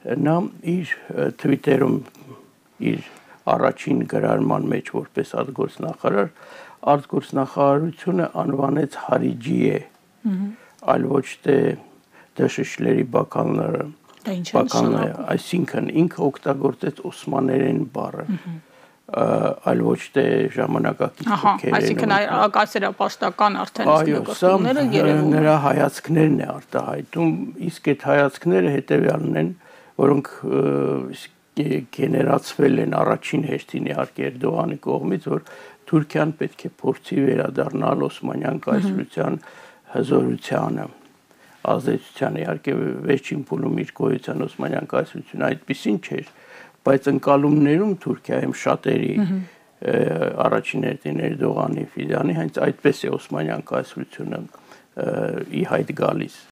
նա իր Twitter-ում իր առաջին գրարման մեջ որպես արտգործնախարար արտգործնախարարությունը անվանեց Հարիջիե, այլ ոչ թե Դաշշլերի բականները, այսինքն ինքը օգտագործեց օսմաներեն բառը, այլ ոչ թե ժամանակակից թուրքերեն։ Այսինքն կայսերապաշտական արդեն նկատողները երևում են։ Նրա հայացքներն է արտահայտում, իսկ այդ հայացքները հետևյալն են, որոնք գեներացվել են առաջին հերթին իհարկե Էրդողանի կողմից, որ Թուրքիան պետք է փորձի վերադառնալ Օսմանյան կայսրության հզորությանը, ազդեցությանը, իհարկե վերջին փուլում իր գոյության Օսմանյան կայսրությունը այդպիսին չէր, բայց ընկալումներում Թուրքիայում շատերի առաջին հերթին Էրդողանի, Ֆիդանի հենց այդպես է Օսմանյան կայսրությունը ի հայտ գալիս։